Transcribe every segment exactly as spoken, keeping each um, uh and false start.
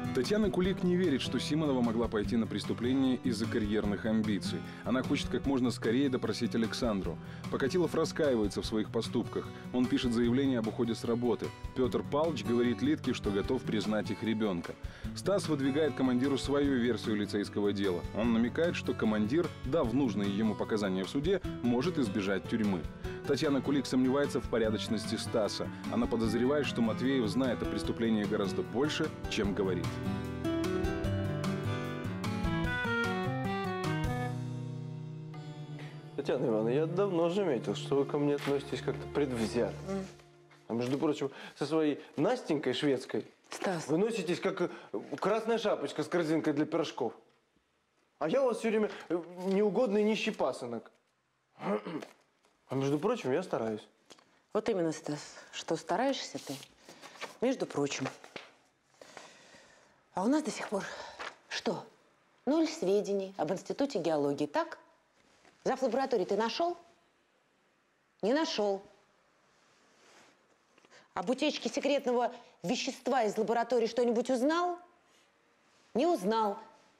Татьяна Кулик не верит, что Симонова могла пойти на преступление из-за карьерных амбиций. Она хочет как можно скорее допросить Александру. Покатилов раскаивается в своих поступках. Он пишет заявление об уходе с работы. Петр Павлович говорит Литке, что готов признать их ребенка. Стас выдвигает командиру свою версию лицейского дела. Он намекает, что командир, дав нужные ему показания в суде, может избежать тюрьмы. Татьяна Кулик сомневается в порядочности Стаса. Она подозревает, что Матвеев знает о преступлении гораздо больше, чем говорит. Татьяна Ивановна, я давно заметил, что вы ко мне относитесь как-то предвзято. Mm. А между прочим, со своей Настенькой шведской Стас. вы носитесь как красная шапочка с корзинкой для пирожков. А я у вас все время неугодный нищий пасынок. А между прочим, я стараюсь. Вот именно, Стас, что стараешься ты, между прочим. А у нас до сих пор что? Ноль сведений об институте геологии, так? Зав. Лаборатории ты нашел? Не нашел. Об утечке секретного вещества из лаборатории что-нибудь узнал? Не узнал.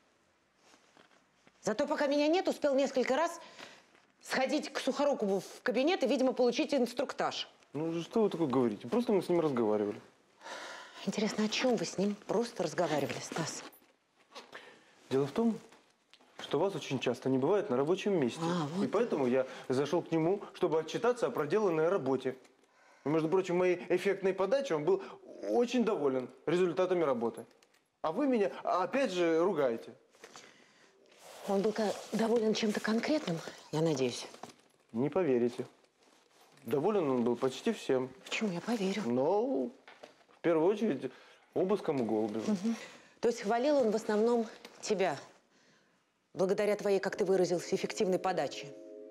Зато пока меня нет, успел несколько раз сходить к Сухорукову в кабинет и, видимо, получить инструктаж. Ну, что вы такое говорите? Просто мы с ним разговаривали. Интересно, о чем вы с ним просто разговаривали, Стас? Дело в том, что вас очень часто не бывает на рабочем месте. А, вот. И поэтому я зашел к нему, чтобы отчитаться о проделанной работе. И, между прочим, моей эффектной подачей он был очень доволен результатами работы. А вы меня опять же ругаете. Он был доволен чем-то конкретным, я надеюсь? Не поверите. Доволен он был почти всем. Почему? Я поверю. Но в первую очередь обыском у Голубева. Угу. То есть хвалил он в основном тебя, благодаря твоей, как ты выразился, эффективной подаче.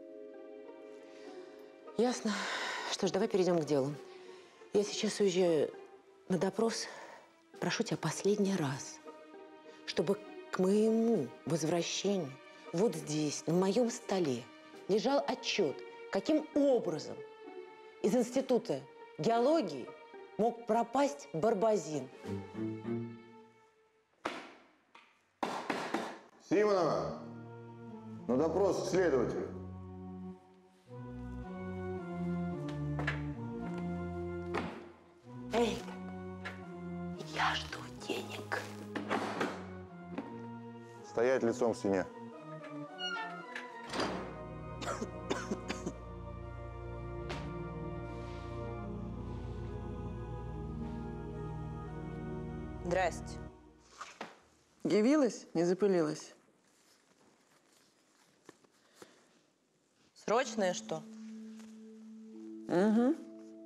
Ясно. Что ж, давай перейдем к делу. Я сейчас уезжаю на допрос. Прошу тебя последний раз, чтобы к моему возвращению вот здесь, на моем столе, лежал отчет, каким образом из института геологии мог пропасть Барбазин. Симонова, на допрос к следователю. Эй, я жду денег. Стоять лицом к стене. Здрасте. Явилась, не запылилась? Срочное что? Угу.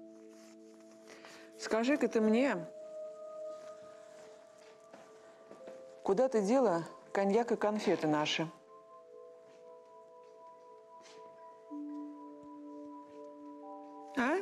Скажи-ка ты мне, куда ты дела коньяк и конфеты наши? А?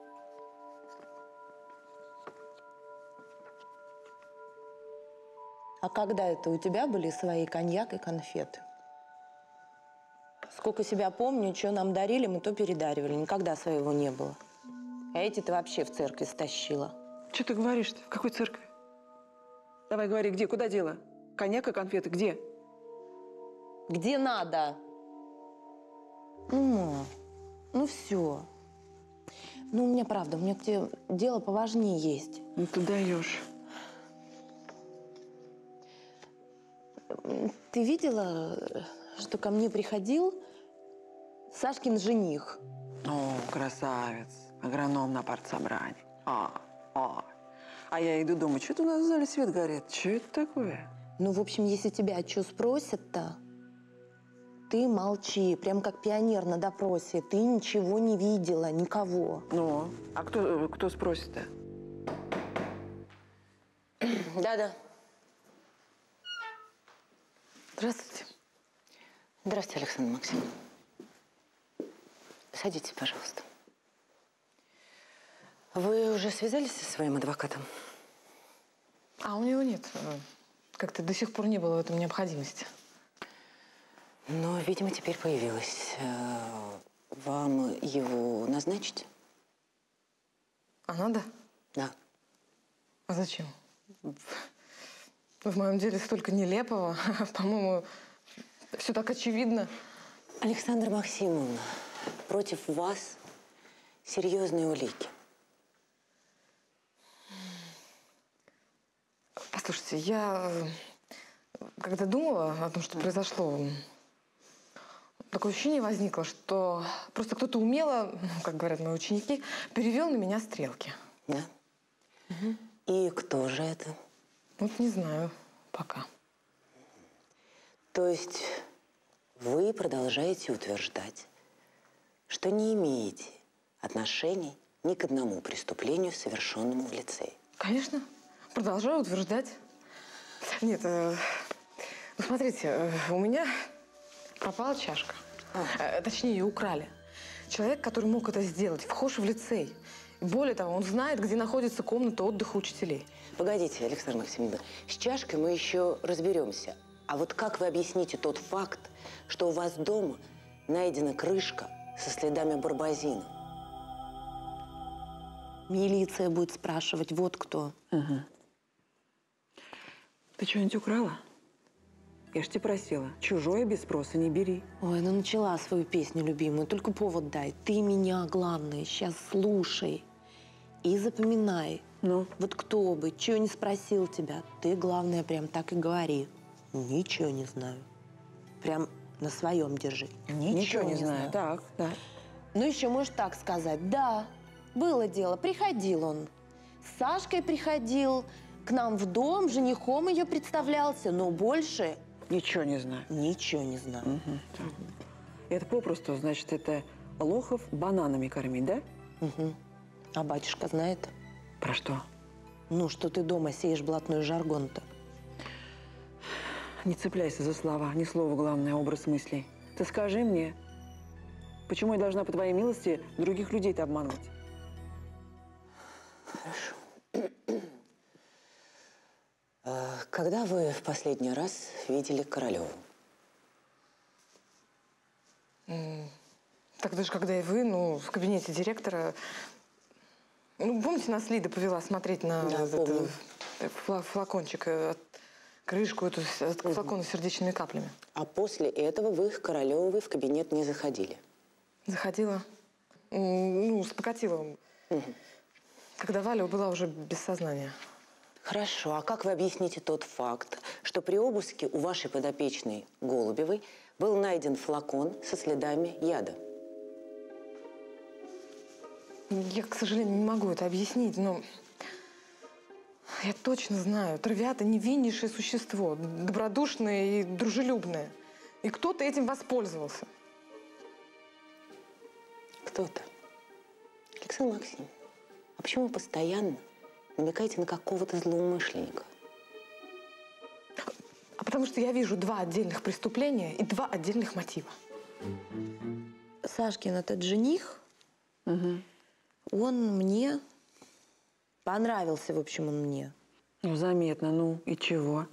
А когда это у тебя были свои коньяк и конфеты? Сколько себя помню, что нам дарили, мы то передаривали. Никогда своего не было. А эти ты вообще в церкви стащила. Что ты говоришь-то? В какой церкви? Давай говори, где? Куда дело? Коньяк и конфеты где? Где надо? Ну, ма, ну все. Ну, у меня правда, у меня к тебе дело поважнее есть. Ну, ты даешь. Ты видела, что ко мне приходил Сашкин жених? О, красавец. Агроном на партсобрании. А, а. А я иду, думаю, что-то у нас в зале свет горит. Что это такое? Ну, в общем, если тебя что спросят-то, ты молчи. Прям как пионер на допросе. Ты ничего не видела, никого. Ну, а кто, кто спросит-то? Да-да. Здравствуйте. Здравствуйте, Александра Максимовна. Садитесь, пожалуйста. Вы уже связались со своим адвокатом? А у него нет. Как-то до сих пор не было в этом необходимости. Но, видимо, теперь появилась. Вам его назначить? А надо? Да. А зачем? В моем деле столько нелепого. По-моему, все так очевидно. Александра Максимовна, против вас серьезные улики. Послушайте, я когда думала о том, что произошло, такое ощущение возникло, что просто кто-то умело, как говорят мои ученики, перевел на меня стрелки. Да? Угу. И кто же это? Вот не знаю пока. То есть вы продолжаете утверждать, что не имеете отношений ни к одному преступлению, совершенному в лицее? Конечно. Продолжаю утверждать. Нет, э, ну смотрите, э, у меня пропала чашка. А. Э, точнее, ее украли. Человек, который мог это сделать, вхож в лицей. Более того, он знает, где находится комната отдыха учителей. Погодите, Александра Максимовна, с чашкой мы еще разберемся. А вот как вы объясните тот факт, что у вас дома найдена крышка со следами барбазина? Милиция будет спрашивать, вот кто. Угу. Ты что-нибудь украла? Я ж тебя просила, чужое без спроса не бери. Ой, ну начала свою песню любимую, только повод дай. Ты меня, главное, сейчас слушай и запоминай. Ну? Вот кто бы, чего не спросил тебя, ты, главное, прям так и говори. Ничего не знаю. Прям на своем держи. Ничего, Ничего не, не знаю. знаю. Так, да. Ну еще можешь так сказать. Да, было дело, приходил он. С Сашкой приходил, к нам в дом, женихом ее представлялся, но больше... Ничего не знаю. Ничего не знаю. Угу. Это попросту, значит, это лохов бананами кормить, да? Угу. А батюшка знает? Про что? Ну, что ты дома сеешь блатной жаргон-то. Не цепляйся за слова, ни слова главное, образ мыслей. Ты скажи мне, почему я должна, по твоей милости, других людей-то обманывать? Хорошо. Когда вы в последний раз видели Королеву? Тогда же, когда и вы, ну, в кабинете директора. Ну, помните, нас Лида повела смотреть на да, этот, фла флакончик, крышку эту от флакона с сердечными каплями. А после этого вы к Королевой в кабинет не заходили? Заходила. Ну, с Покатиловым. Угу. Когда Валя была уже без сознания. Хорошо. А как вы объясните тот факт, что при обыске у вашей подопечной Голубевой был найден флакон со следами яда? Я, к сожалению, не могу это объяснить, но я точно знаю, Травиата – невиннейшее существо, добродушное и дружелюбное. И кто-то этим воспользовался. Кто-то? Александра Максимовна, а почему вы постоянно намекаете на какого-то злоумышленника? А потому что я вижу два отдельных преступления и два отдельных мотива. Сашкин этот жених, угу. он мне понравился, в общем, он мне. Ну, заметно, ну и чего?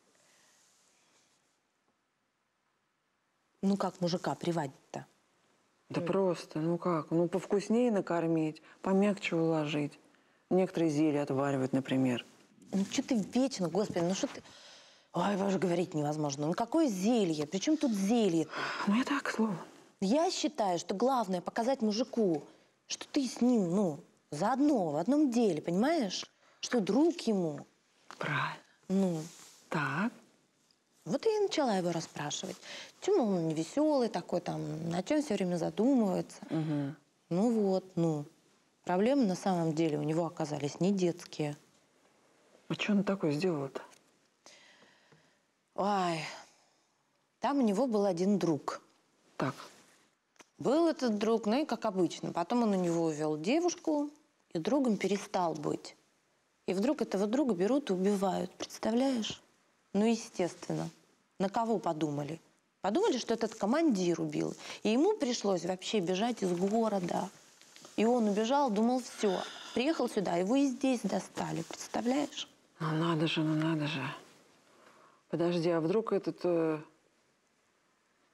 Ну, как мужика приводить-то? Да mm. просто, ну как, ну повкуснее накормить, помягче уложить. Некоторые зелья отваривают, например. Ну, что ты вечно, господи, ну что ты... Ой, боже, говорить невозможно. Ну, какое зелье? При чем тут зелье-то? Ну, я так, к слову. Я считаю, что главное показать мужику, что ты с ним, ну, заодно, в одном деле, понимаешь? Что друг ему. Правильно. Ну. Так. Вот я и начала его расспрашивать. Чему он не веселый такой, там, на чем все время задумывается. Угу. Ну вот, ну. Проблемы на самом деле у него оказались не детские. А что он такое сделал-то? Ой, там у него был один друг. Так. Был этот друг, ну и как обычно. Потом он у него увел девушку, и другом перестал быть. И вдруг этого друга берут и убивают. Представляешь? Ну, естественно. На кого подумали? Подумали, что этот командир убил. И ему пришлось вообще бежать из города. И он убежал, думал, все. Приехал сюда, его и здесь достали. Представляешь? Ну, надо же, ну, надо же. Подожди, а вдруг этот... Э,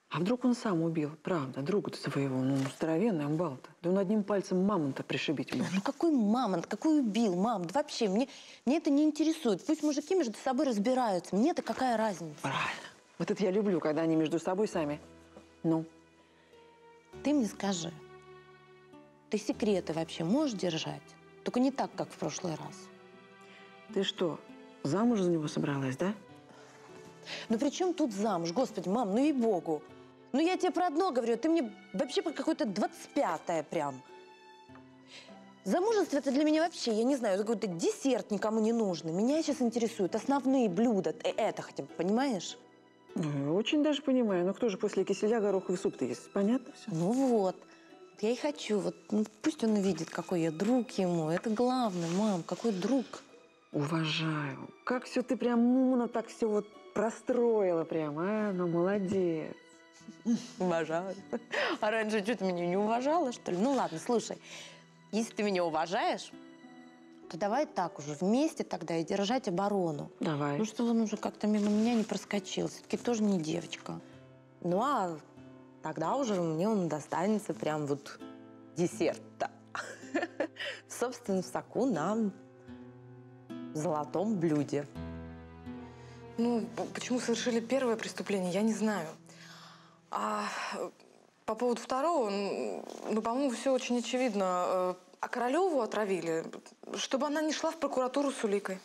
А вдруг он сам убил? Правда, друга-то своего, ну, здоровенный амбал-то. Да он одним пальцем мамонта пришибить может. Ну какой мамонт, какой убил, мам? Да вообще, мне, мне это не интересует. Пусть мужики между собой разбираются. Мне-то какая разница? Правильно. Вот это я люблю, когда они между собой сами. Ну? Ты мне скажи, ты секреты вообще можешь держать? Только не так, как в прошлый раз. Ты что, замуж за него собралась, да? Ну при чем тут замуж? Господи, мам, ну ей-богу. Ну я тебе про одно говорю, ты мне вообще про какое-то двадцать пятое прям. Замужество это для меня вообще, я не знаю, это какой-то десерт никому не нужный. Меня сейчас интересуют основные блюда. Э, Это хотя бы, понимаешь? Ну, очень даже понимаю. Но кто же после киселя гороховый суп-то ест? Понятно все? Ну вот. Я и хочу. Вот, ну, пусть он увидит, какой я друг ему. Это главное, мам, какой друг. Уважаю. Как все ты прям умно так все вот простроила прям, а? Ну, молодец. Уважаю. А раньше что, ты меня не уважала, что ли? Ну ладно, слушай. Если ты меня уважаешь, то давай так уже вместе тогда и держать оборону. Давай. Ну, что он уже как-то мимо меня не проскочил. Все-таки тоже не девочка. Ну, а тогда уже мне он достанется прям вот десерт-то. В собственном соку на золотом блюде. Ну, почему совершили первое преступление, я не знаю. А по поводу второго, ну, по-моему, все очень очевидно. А Королеву отравили, чтобы она не шла в прокуратуру с уликой.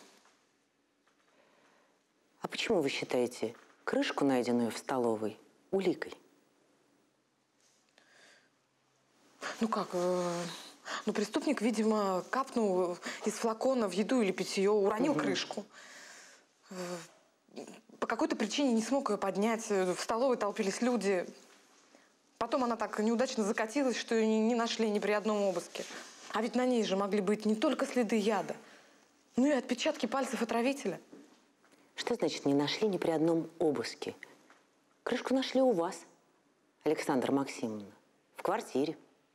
А почему вы считаете крышку, найденную в столовой, уликой? Ну как, э, ну преступник, видимо, капнул из флакона в еду или питье, уронил угу. крышку. Э, по какой-то причине не смог ее поднять, в столовой толпились люди. Потом она так неудачно закатилась, что ее не, не нашли ни при одном обыске. А ведь на ней же могли быть не только следы яда, но и отпечатки пальцев отравителя. Что значит не нашли ни при одном обыске? Крышку нашли у вас, Александра Максимовна, в квартире.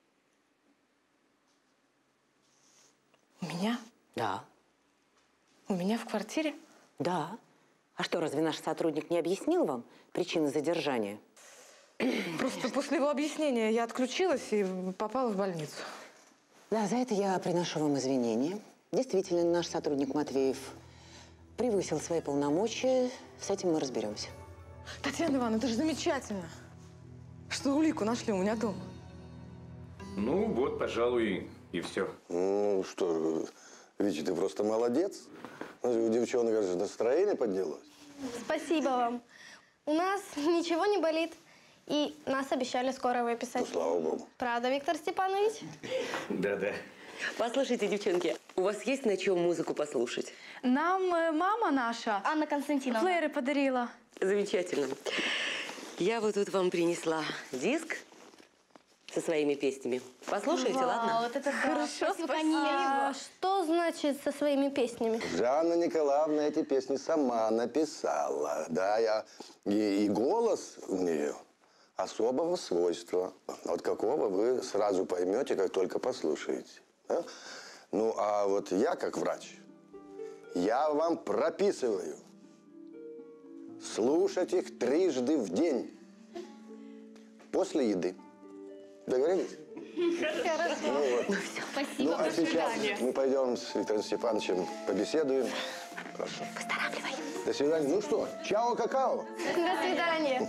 У меня? Да. У меня в квартире? Да. А что, разве наш сотрудник не объяснил вам причины задержания? Просто после его объяснения я отключилась и попала в больницу. Да, за это я приношу вам извинения. Действительно, наш сотрудник Матвеев превысил свои полномочия. С этим мы разберемся. Татьяна Ивановна, это же замечательно, что улику нашли у меня дома. Ну вот, пожалуй, и все. Ну что, Вичи, ты просто молодец. У девчонок, кажется, настроение поднялось. Спасибо вам. У нас ничего не болит. И нас обещали скоро выписать. Ну, слава богу. Правда, Виктор Степанович? Да-да. Послушайте, девчонки, у вас есть на чем музыку послушать? Нам э, мама наша Анна Константиновна. плееры подарила. Замечательно. Я вот тут вам принесла диск со своими песнями. Послушайте, Вау, ладно? вот это Хорошо, спасибо. спасибо. А что значит со своими песнями? Жанна Николаевна эти песни сама написала. Да, я и, и голос у нее особого свойства. Вот какого вы сразу поймете, как только послушаете. Да? Ну, а вот я, как врач, я вам прописываю слушать их трижды в день после еды. Договорились? Хорошо. Ну, вот. Ну все. Спасибо. Ну, а сейчас мы пойдем с Виктором Степановичем побеседуем. Хорошо. Поздоравливай. До свидания. Ну что, чао, какао. До свидания.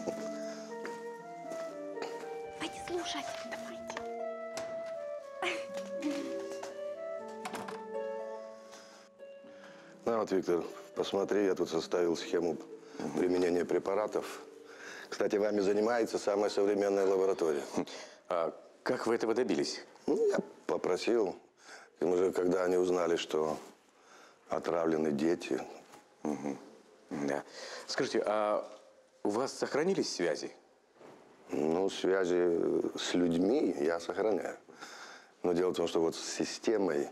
Пойди слушать. Давайте. На вот, Виктор, посмотри, я тут составил схему применения препаратов. Кстати, вами занимается самая современная лаборатория. А как вы этого добились? Ну, я попросил. И уже когда они узнали, что отравлены дети. Угу. Да. Скажите, а у вас сохранились связи? Ну, связи с людьми я сохраняю. Но дело в том, что вот с системой,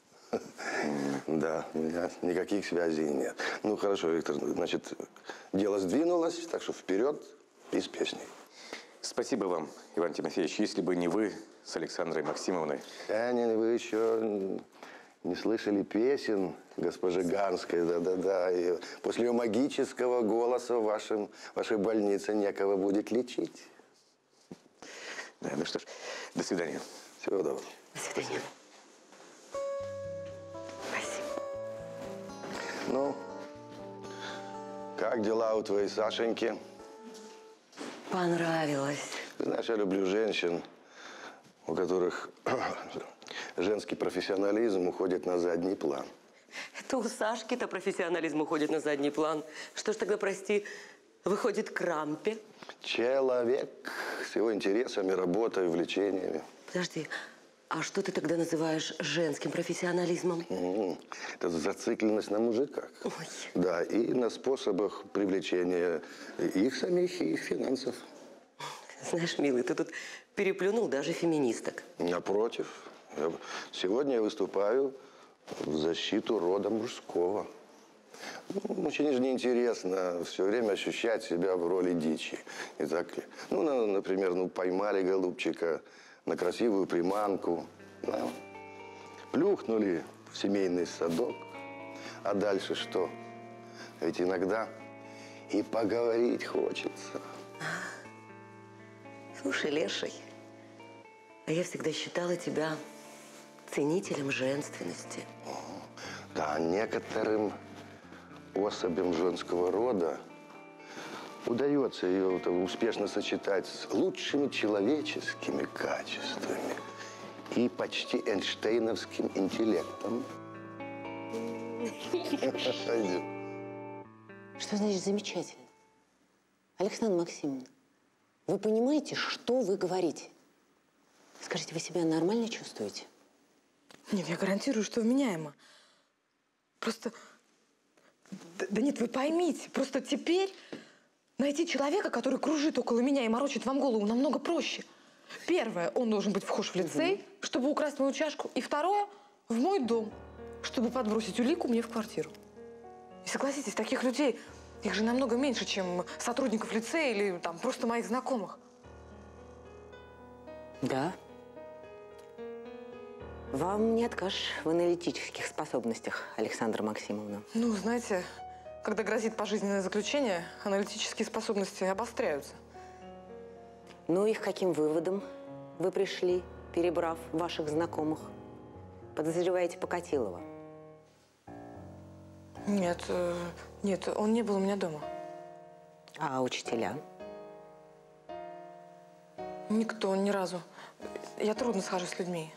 да, у меня никаких связей нет. Ну, хорошо, Виктор, значит, дело сдвинулось, так что вперед и с песней. Спасибо вам, Иван Тимофеевич. Если бы не вы с Александрой Максимовной. А не, вы еще Не слышали песен госпожи Ганской, да-да-да. И после ее магического голоса в вашем, вашей больнице некого будет лечить. Да, ну что ж, до свидания. Всего доброго. До свидания. Спасибо. Ну, как дела у твоей Сашеньки? Понравилось. Знаешь, я люблю женщин, у которых женский профессионализм уходит на задний план. Это у Сашки-то профессионализм уходит на задний план. Что ж тогда, прости, выходит к рампе? Человек с его интересами, работой, увлечениями. Подожди, а что ты тогда называешь женским профессионализмом? М-м, это зацикленность на мужиках. Ой. Да, и на способах привлечения их самих и их финансов. Знаешь, милый, ты тут переплюнул даже феминисток. Напротив, я, сегодня я выступаю в защиту рода мужского. Ну, мужчине же неинтересно все время ощущать себя в роли дичи. Не так ли? Ну, на, например, ну, поймали голубчика на красивую приманку, да, плюхнули в семейный садок. А дальше что? Ведь иногда и поговорить хочется. Слушай, Леший, а я всегда считала тебя ценителем женственности. Да, некоторым особям женского рода удается ее успешно сочетать с лучшими человеческими качествами и почти эйнштейновским интеллектом. Что значит замечательно? Александра Максимовна, вы понимаете, что вы говорите? Скажите, вы себя нормально чувствуете? Нет, я гарантирую, что вменяемо. Просто… Да, да нет, вы поймите, просто теперь найти человека, который кружит около меня и морочит вам голову, намного проще. Первое, он должен быть вхож в лицей, угу. чтобы украсть мою чашку. И второе, в мой дом, чтобы подбросить улику мне в квартиру. И согласитесь, таких людей, их же намного меньше, чем сотрудников лицея или там просто моих знакомых. Да. Вам не откажешь в аналитических способностях, Александра Максимовна. Ну, знаете, когда грозит пожизненное заключение, аналитические способности обостряются. Ну и к каким выводам вы пришли, перебрав ваших знакомых? Подозреваете Покатилова? Нет, э, нет, он не был у меня дома. А учителя? Никто, ни разу. Я трудно схожусь с людьми.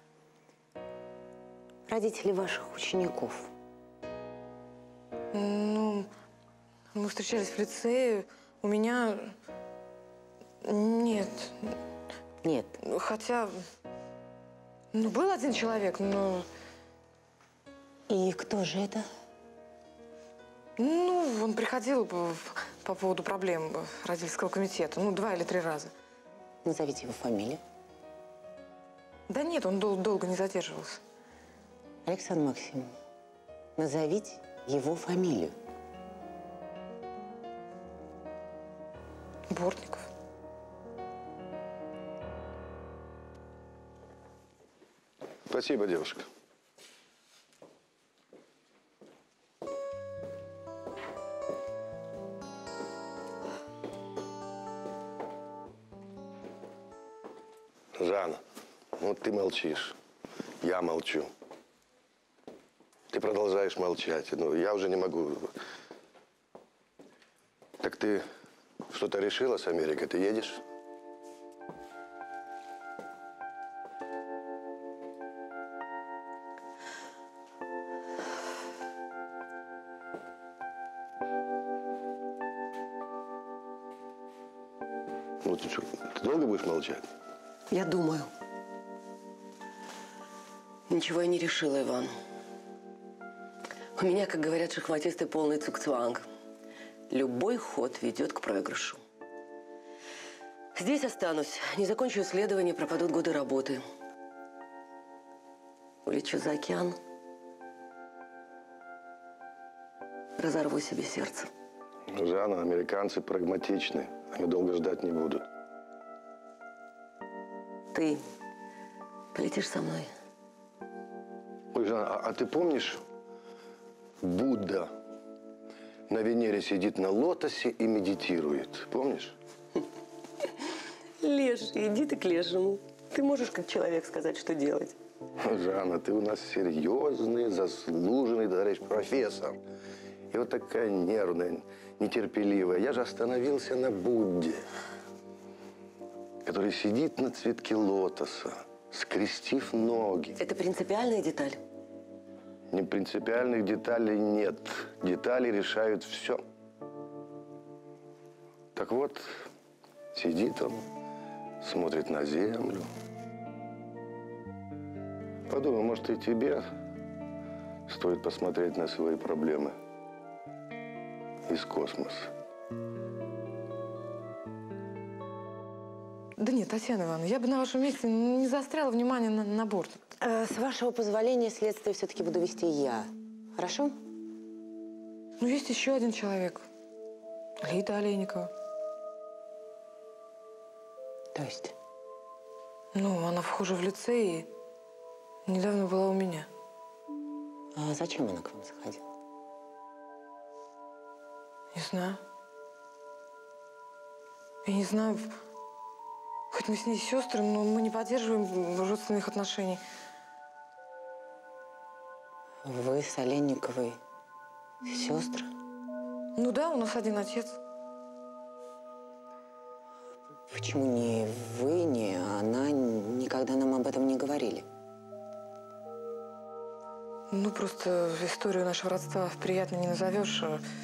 Родители ваших учеников? Ну, мы встречались в лицее. У меня… Нет. Нет. Хотя… Ну, был один человек, но… И кто же это? Ну, он приходил по, по поводу проблем родительского комитета. Ну, два или три раза. Назовите его фамилию. Да нет, он дол долго не задерживался. Александра Максимовна, назовите его фамилию. Бортников. Спасибо, девушка. Жанна, ну ты молчишь, я молчу. Ты продолжаешь молчать. Ну, я уже не могу. Так ты что-то решила с Америкой? Ты едешь? Ну, ты что, ты долго будешь молчать? Я думаю. Ничего я не решила, Иван. У меня, как говорят шахматисты, полный цугцванг. Любой ход ведет к проигрышу. Здесь останусь. Не закончу исследование, пропадут годы работы. Улечу за океан. Разорву себе сердце. Жанна, американцы прагматичны. Они долго ждать не будут. Ты полетишь со мной? Ой, Жанна, а, а ты помнишь, Будда на Венере сидит на лотосе и медитирует? Помнишь? Леший, иди ты к лешему. Ты можешь как человек сказать, что делать? Жанна, ты у нас серьезный, заслуженный, товарищ профессор. И вот такая нервная, нетерпеливая. Я же остановился на Будде, который сидит на цветке лотоса, скрестив ноги. Это принципиальная деталь? Непринципиальных деталей нет. Детали решают все. Так вот, сидит он, смотрит на землю. Подумай, может, и тебе стоит посмотреть на свои проблемы из космоса. Да нет, Татьяна Ивановна, я бы на вашем месте не заостряла внимание на, на борт. Э, с вашего позволения следствие все-таки буду вести я. Хорошо? Ну, есть еще один человек. Лида Олейникова. То есть? Ну, она вхожа в лицей и недавно была у меня. А зачем она к вам заходила? Не знаю. Я не знаю, хоть мы с ней сестры, но мы не поддерживаем родственных отношений. Вы с Олейниковой сестры? Ну да, у нас один отец. Почему ни вы, ни она никогда нам об этом не говорили? Ну, просто историю нашего родства приятно не назовешь.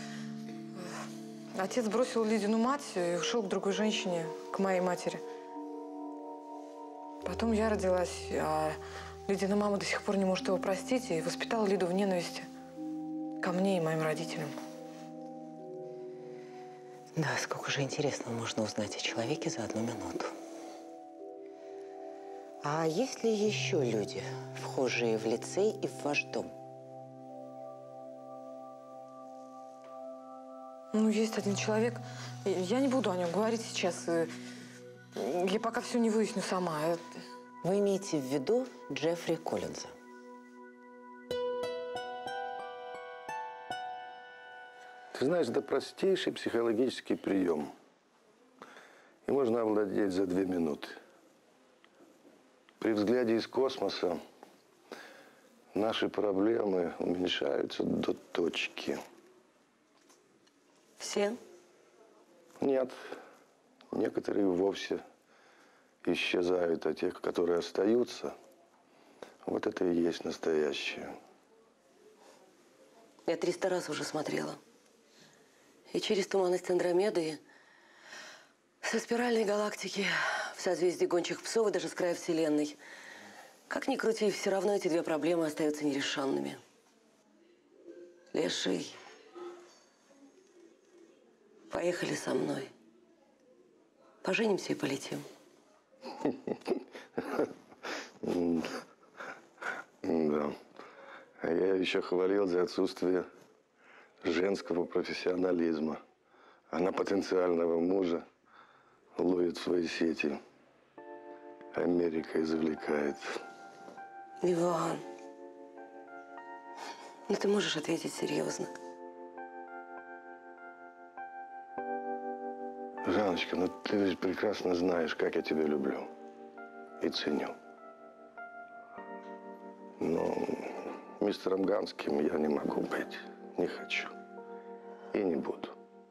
Отец бросил Лидину мать и ушел к другой женщине, к моей матери. Потом я родилась, а Лидина мама до сих пор не может его простить и воспитала Лиду в ненависти ко мне и моим родителям. Да, сколько же интересного можно узнать о человеке за одну минуту. А есть ли еще люди, вхожие в лицей и в ваш дом? Ну, есть один человек. Я не буду о нем говорить сейчас. Я пока все не выясню сама. Вы имеете в виду Джеффри Коллинза? Ты знаешь, это простейший психологический прием. И можно овладеть за две минуты. При взгляде из космоса наши проблемы уменьшаются до точки. Все? Нет. Некоторые вовсе исчезают, а тех, которые остаются, вот это и есть настоящее. Я триста раз уже смотрела. И через туманность Андромеды, и со спиральной галактики, в созвездии гончих псов и даже с края Вселенной. Как ни крути, все равно эти две проблемы остаются нерешенными. Леший, поехали со мной. Поженимся и полетим. Да. А я еще хвалил за отсутствие женского профессионализма. Она потенциального мужа ловит в свои сети. Америка извлекает. Иван, ну ты можешь ответить серьезно? Жанночка, ну ты ведь прекрасно знаешь, как я тебя люблю и ценю. Но мистером Ганским я не могу быть, не хочу и не буду.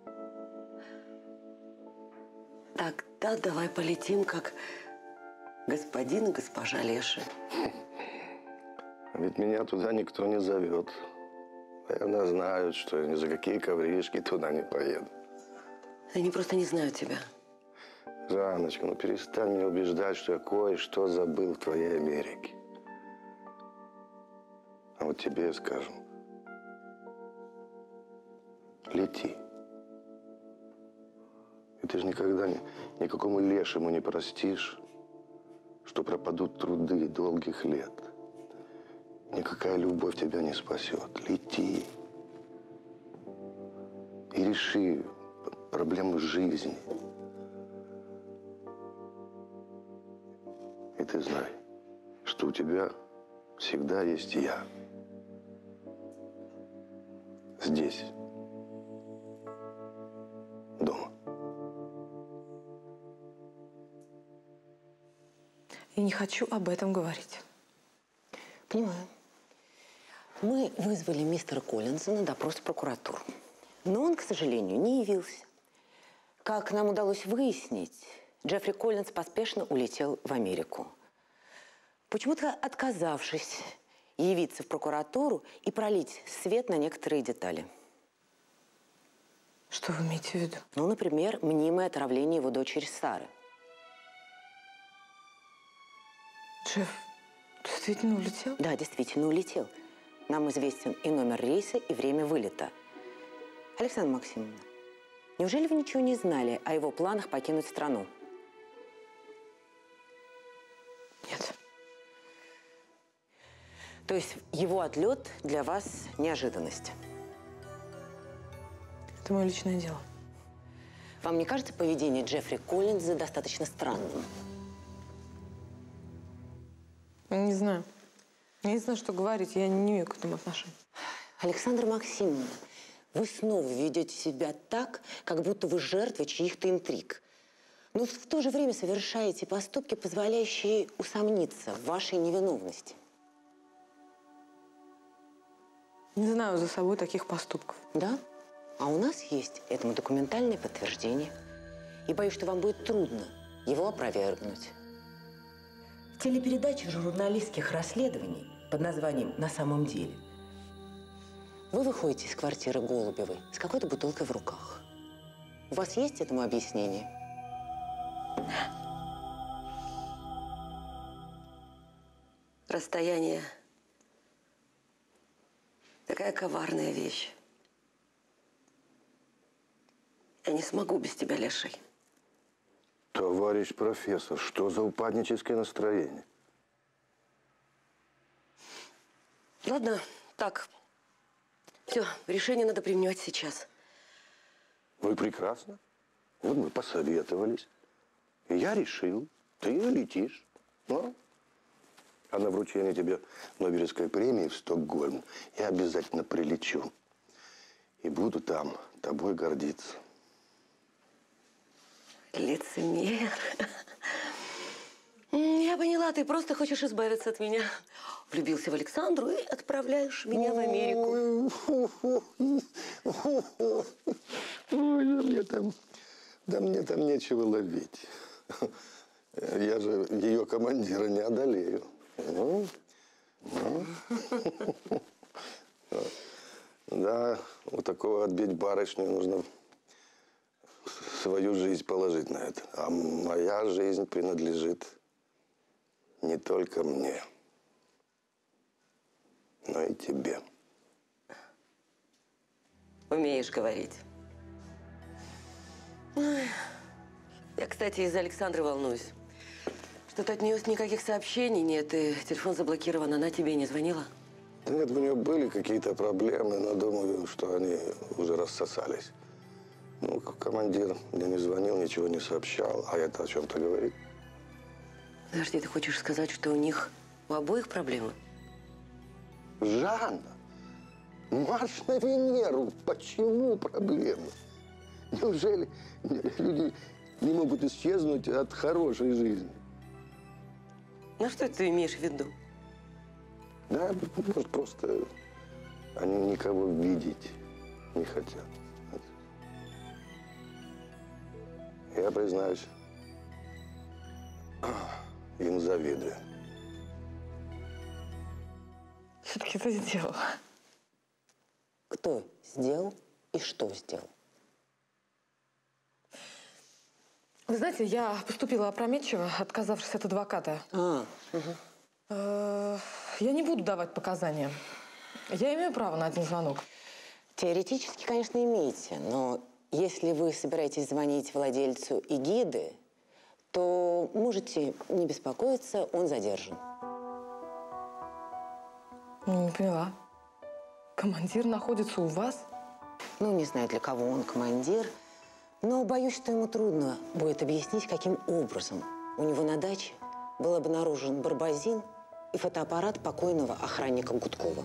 Тогда давай полетим, как господин и госпожа Леши. Ведь меня туда никто не зовет. Наверное, знают, что я ни за какие ковришки туда не поеду. Они просто не знают тебя. Жанночка, ну перестань меня убеждать, что я кое-что забыл в твоей Америке. А вот тебе я скажу. Лети. И ты же никогда ни, никакому лешему не простишь, что пропадут труды долгих лет. Никакая любовь тебя не спасет. Лети. И реши проблемы жизни. И ты знай, что у тебя всегда есть я. Здесь. Дома. И не хочу об этом говорить. Понимаю. Мы вызвали мистера Коллинза на допрос в прокуратуру. Но он, к сожалению, не явился. Как нам удалось выяснить, Джеффри Коллинз поспешно улетел в Америку, почему-то отказавшись явиться в прокуратуру и пролить свет на некоторые детали. Что вы имеете в виду? Ну, например, мнимое отравление его дочери Сары. Джефф действительно улетел? Да, действительно улетел. Нам известен и номер рейса, и время вылета. Александра Максимовна, неужели вы ничего не знали о его планах покинуть страну? Нет. То есть его отлет для вас неожиданность? Это мое личное дело. Вам не кажется поведение Джеффри Коллинза достаточно странным? Не знаю. Я не знаю, что говорить. Я не имею к этому отношения. Александра Максимовна, вы снова ведете себя так, как будто вы жертва чьих-то интриг. Но в то же время совершаете поступки, позволяющие усомниться в вашей невиновности. Не знаю за собой таких поступков. Да? А у нас есть этому документальное подтверждение. И боюсь, что вам будет трудно его опровергнуть. В телепередаче журналистских расследований под названием «На самом деле» вы выходите из квартиры Голубевой с какой-то бутылкой в руках. У вас есть этому объяснение? Расстояние – такая коварная вещь. Я не смогу без тебя, Леший. Товарищ профессор, что за упадническое настроение? Ладно, так. Все, решение надо принимать сейчас. Ну и прекрасно. Вот мы посоветовались. И я решил, ты летишь. Ну, а на вручение тебе Нобелевской премии в Стокгольм я обязательно прилечу. И буду там тобой гордиться. Лицемер. Я поняла, ты просто хочешь избавиться от меня. Влюбился в Александру и отправляешь меня в Америку. Ой, да мне там, да мне там нечего ловить. Я же ее командира не одолею. Ну, ну. Да, у такого отбить барышню нужно свою жизнь положить на это. А моя жизнь принадлежит не только мне, но и тебе. Умеешь говорить. Ой. Я, кстати, из-за Александры волнуюсь. Что-то от нее никаких сообщений нет, и телефон заблокирован. Она тебе не звонила? Нет, у нее были какие-то проблемы, но думаю, что они уже рассосались. Ну, командир мне не звонил, ничего не сообщал, а это о чем-то говорит. Подожди, ты хочешь сказать, что у них у обоих проблемы? Жанна, марш на Венеру. Почему проблемы? Неужели люди не могут исчезнуть от хорошей жизни? Ну, что ты имеешь в виду? Да, может, просто они никого видеть не хотят. Я, признаюсь, им завидую. Все-таки ты сделал. Кто сделал и что сделал? Вы знаете, я поступила опрометчиво, отказавшись от адвоката. А, угу. Э, Я не буду давать показания. Я имею право на один звонок. Теоретически, конечно, имеете, но если вы собираетесь звонить владельцу эгиды, то можете не беспокоиться, он задержан. Не поняла. Командир находится у вас? Ну, не знаю, для кого он командир, но боюсь, что ему трудно будет объяснить, каким образом у него на даче был обнаружен барбазин и фотоаппарат покойного охранника Гудкова.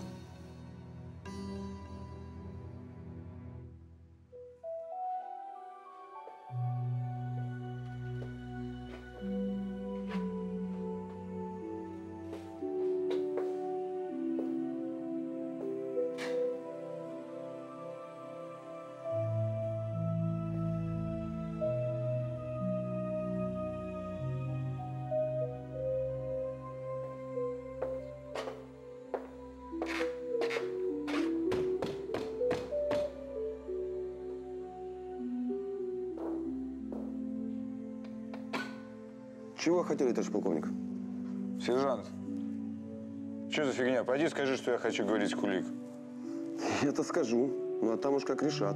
Чего хотели, товарищ полковник? Сержант, что за фигня? Пойди скажи, что я хочу говорить с Кулик. Я-то скажу, ну а там уж как решат.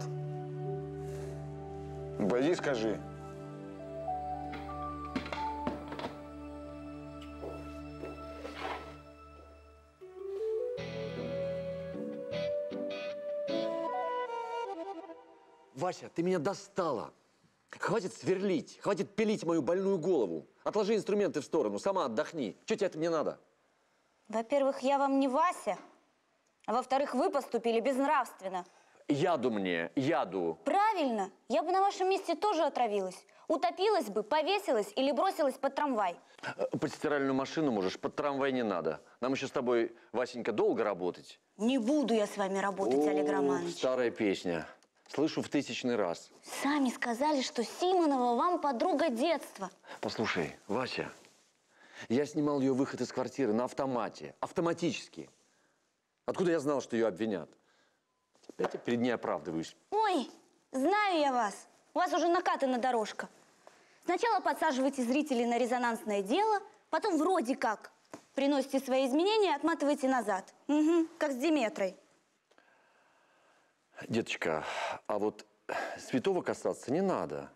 Ну, пойди скажи. Вася, ты меня достала. Хватит сверлить, хватит пилить мою больную голову. Отложи инструменты в сторону, сама отдохни. Что тебе это мне надо? Во-первых, я вам не Вася. А во-вторых, вы поступили безнравственно. Яду мне, яду. Правильно. Я бы на вашем месте тоже отравилась. Утопилась бы, повесилась или бросилась под трамвай. Под стиральную машину можешь, под трамвай не надо. Нам еще с тобой, Васенька, долго работать. Не буду я с вами работать, О, Олег Романович. Старая песня. Слышу в тысячный раз. Сами сказали, что Симонова вам подруга детства. Послушай, Вася, я снимал ее выход из квартиры на автомате. Автоматически. Откуда я знал, что ее обвинят? Опять я перед ней оправдываюсь. Ой, знаю я вас. У вас уже накатана дорожка. Сначала подсаживаете зрителей на резонансное дело, потом вроде как приносите свои изменения и отматываете назад. Угу, как с Диметрой. Деточка, а вот святого касаться не надо.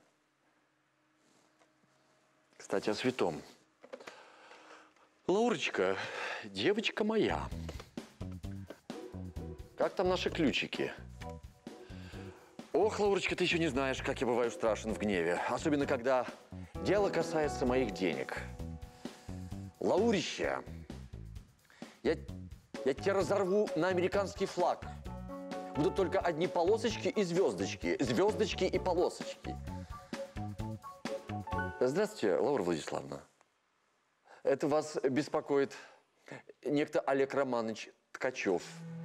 Кстати, о святом. Лаурочка, девочка моя. Как там наши ключики? Ох, Лаурочка, ты еще не знаешь, как я бываю страшен в гневе. Особенно, когда дело касается моих денег. Лаурища, я, я тебя разорву на американский флаг. Будут только одни полосочки и звездочки. Звездочки и полосочки. Здравствуйте, Лаура Владиславовна. Это вас беспокоит некто Олег Романович Ткачев.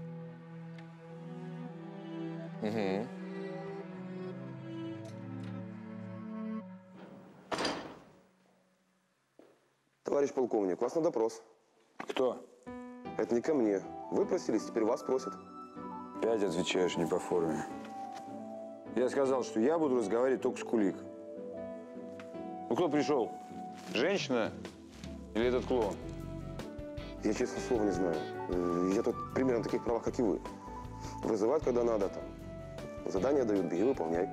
Угу. Товарищ полковник, вас на допрос. Кто? Это не ко мне. Вы просились, теперь вас просят. Опять отвечаешь не по форме. Я сказал, что я буду разговаривать только с Кулик. Ну, кто пришел? Женщина или этот клоун? Я, честно слово, не знаю. Я тут примерно на таких правах, как и вы. Вызывают, когда надо там. Задания дают, беги, выполняй.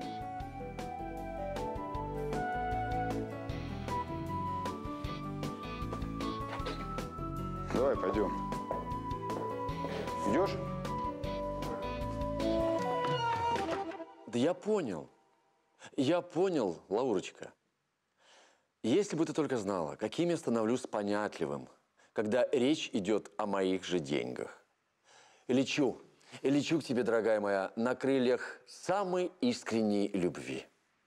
Давай, пойдем. Идешь? Да я понял. Я понял, Лаурочка. Если бы ты только знала, каким я становлюсь понятливым, когда речь идет о моих же деньгах. И лечу, и лечу к тебе, дорогая моя, на крыльях самой искренней любви.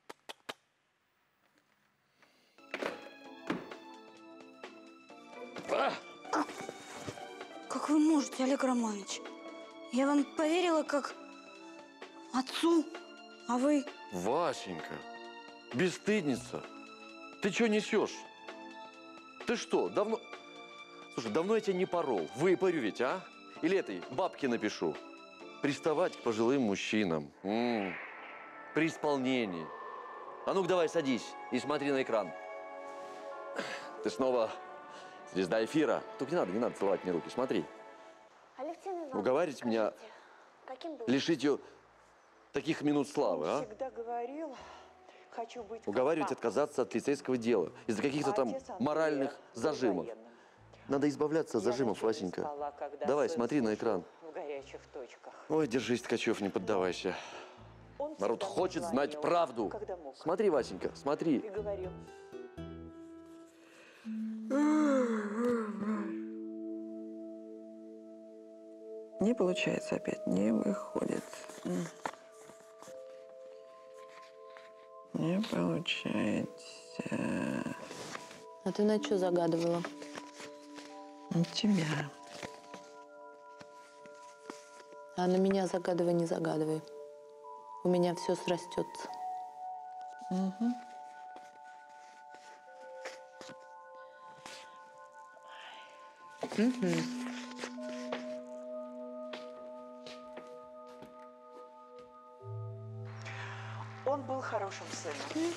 Как, как вы можете, Олег Романович? Я вам поверила как отцу, а вы… Васенька, бесстыдница, ты что несешь? Ты что, давно… Слушай, давно я тебя не порол. Выпарю ведь, а? Или этой бабке напишу. Приставать к пожилым мужчинам. М-м, при исполнении. А ну-ка давай садись и смотри на экран. Ты снова звезда эфира. Только не надо, не надо целовать мне руки. Смотри. Уговаривать меня, лишить ее таких минут славы, а? Всегда говорил, хочу быть Уговаривать отказаться от лицейского дела из-за каких-то там моральных зажимов. Надо избавляться от зажимов, Васенька. Давай, смотри на экран. В горячих точках. Ой, держись, Ткачев, не поддавайся. Он Народ всегда хочет мне знать звонил, правду. когда мог. Смотри, Васенька, смотри. И говорил. Не получается опять, не выходит. Не получается. А ты на что загадывала? На тебя. А на меня загадывай, не загадывай. У меня все срастется. Угу. Угу. Он был хорошим сыном.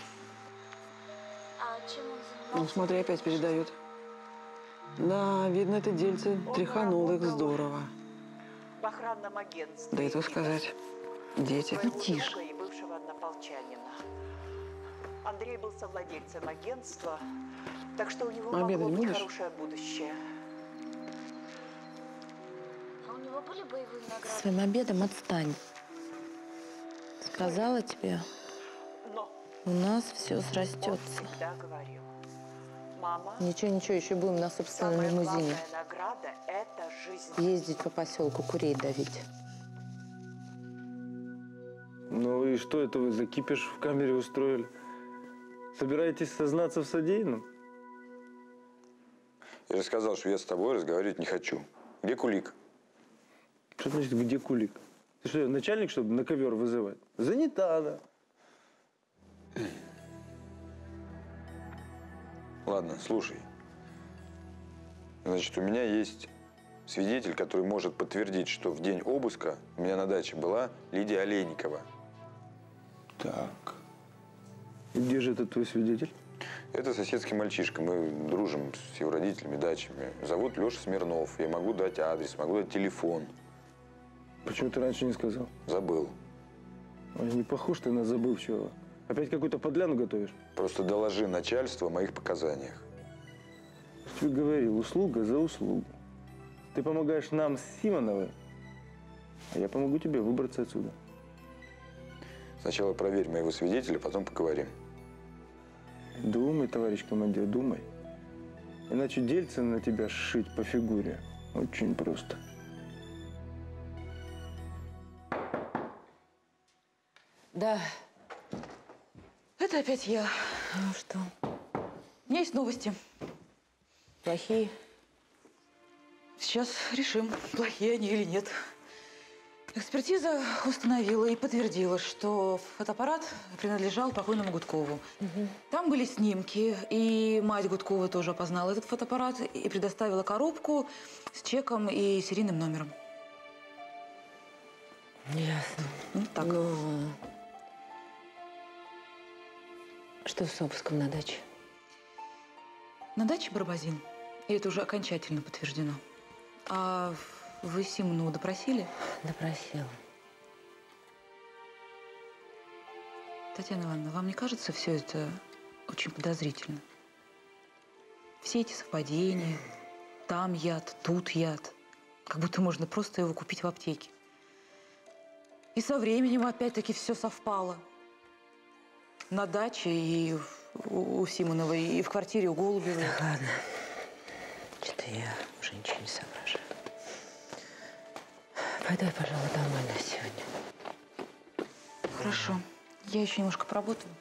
А чем он занимался? Ну, смотри, опять передают. Да, видно, это дельце тряханул их здорово. В охранном агентстве. Да и то сказать. Дети. Своего Тише. друга и бывшего однополчанина. Андрей был совладельцем агентства, так что у него Обедать могло быть будешь? хорошее будущее. А у него были боевые награды? Своим обедом отстань. Сказала тебе, Но у нас все он срастется. всегда говорил: мама, Ничего, ничего, еще будем на собственном самая лимузине главная награда – это жизнь. ездить по поселку, курей давить. Ну и что это вы за кипиш в камере устроили? Собираетесь сознаться в содеянном? Я же сказал, что я с тобой разговаривать не хочу. Где Кулик? Что значит, где Кулик? Ты что, начальник, чтобы на ковер вызывать? Занята она. Ладно, слушай. Значит, у меня есть свидетель, который может подтвердить, что в день обыска у меня на даче была Лидия Олейникова. Так. И где же этот твой свидетель? Это соседский мальчишка. Мы дружим с его родителями, дачами. Зовут Леша Смирнов. Я могу дать адрес, могу дать телефон. Почему ты раньше не сказал? Забыл. Ой, не похож ты на забывчивого. Опять какую-то подляну готовишь? Просто доложи начальству о моих показаниях. Я же тебе говорил, услуга за услугу. Ты помогаешь нам с Симоновой, а я помогу тебе выбраться отсюда. Сначала проверь моего свидетеля, потом поговорим. Думай, товарищ командир, думай. Иначе дельце на тебя сшить по фигуре очень просто. Да. Это опять я. Ну что? У меня есть новости. Плохие? Сейчас решим, плохие они или нет. Экспертиза установила и подтвердила, что фотоаппарат принадлежал покойному Гудкову. Угу. Там были снимки, и мать Гудкова тоже опознала этот фотоаппарат и предоставила коробку с чеком и серийным номером. Ясно. Ну, так. Ну, что с обыском на даче? На даче Барбазин. И это уже окончательно подтверждено. А вы Симонову допросили? Допросила. Татьяна Ивановна, вам не кажется все это очень подозрительно? Все эти совпадения, там яд, тут яд. Как будто можно просто его купить в аптеке. И со временем опять-таки все совпало. На даче и у, у Симоновой, и в квартире у Голубевой. Да ладно. Что-то я уже ничего не соображаю. Пойду я, пожалуй, домой на сегодня. Хорошо. Я еще немножко поработаю.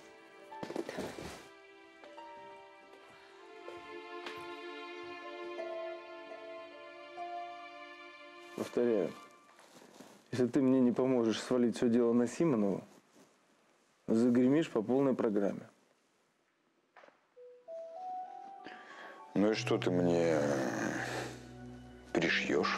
Повторяю, если ты мне не поможешь свалить все дело на Симонову, загремишь по полной программе. Ну и что ты мне пришьешь?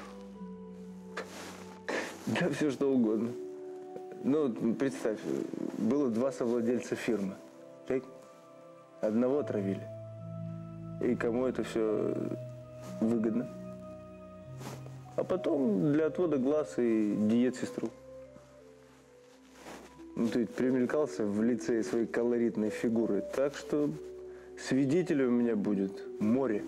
Да все что угодно. Ну, представь, было два совладельца фирмы. Так? Одного отравили. И кому это все выгодно? А потом для отвода глаз и диет сестру. Ну, ты ведь примелькался в лице своей колоритной фигуры. Так что свидетелей у меня будет море.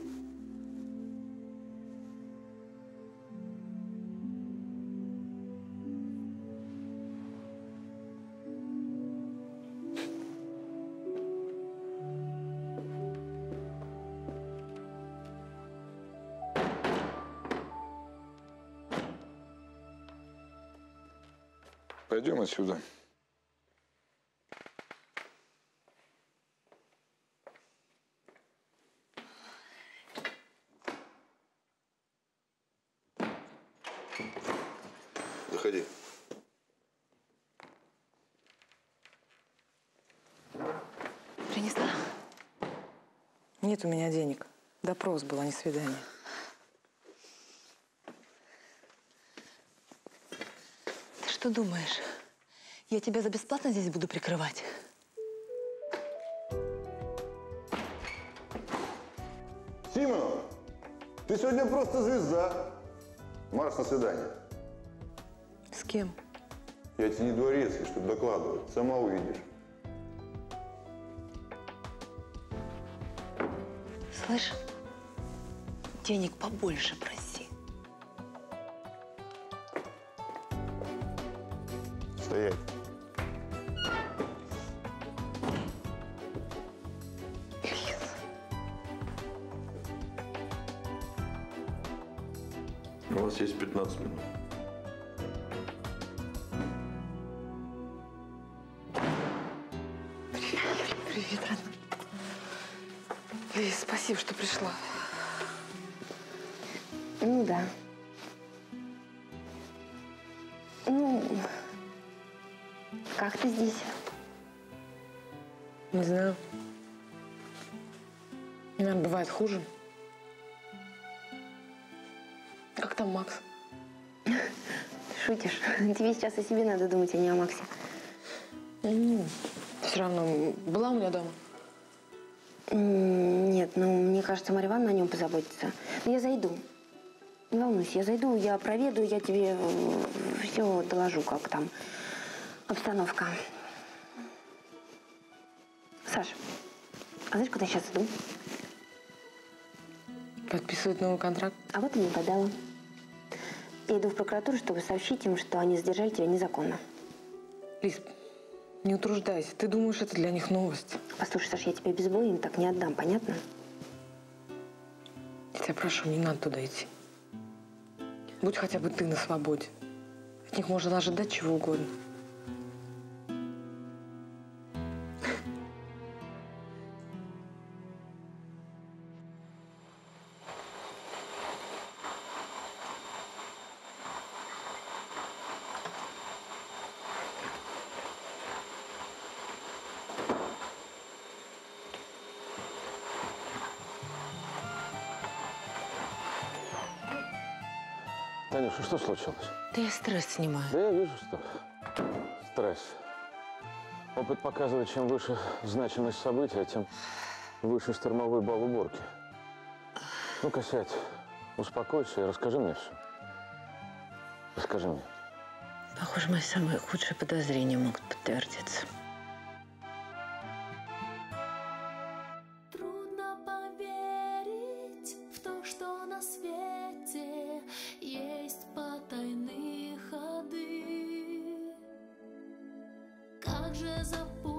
Пойдем отсюда. Заходи. Принесла? Нет у меня денег. Допрос был, а не свидание. Ты что думаешь? Я тебя за бесплатно здесь буду прикрывать? Симонов, ты сегодня просто звезда. Марш на свидание. С кем? Я тебе не дворецкий, чтобы докладывать. Сама увидишь. Слышь, денег побольше проси. Стоять. У вас есть пятнадцать минут. Привет, Ран. Лиз, спасибо, что пришла. Ну да. Ну, как ты здесь? Не знаю. Наверное, бывает хуже. Как там Макс? Шутишь? Тебе сейчас о себе надо думать, а не о Максе. Ну, все равно, была у меня дома? Нет, ну, мне кажется, Марья Ивановна о нем позаботится. Но я зайду. Не волнуйся, я зайду, я проведу, я тебе все доложу, как там обстановка. Саш, а знаешь, куда я сейчас иду? Подписывать новый контракт? А вот и не угадала. Я иду в прокуратуру, чтобы сообщить им, что они задержали тебя незаконно. Лиз, не утруждайся. Ты думаешь, это для них новость? Послушай, Саш, я тебя без боя им так не отдам, понятно? Я тебя прошу, не надо туда идти. Будь хотя бы ты на свободе. От них можно ожидать чего угодно. Танюша, что случилось? Да я стресс снимаю. Да я вижу, что стресс. Опыт показывает, чем выше значимость события, тем выше штормовой бал уборки. Ну-ка, сядь, успокойся и расскажи мне все. Расскажи мне. Похоже, мои самые худшие подозрения могут подтвердиться. Трудно поверить в то, что на свете есть потайные ходы. Как же запомнить?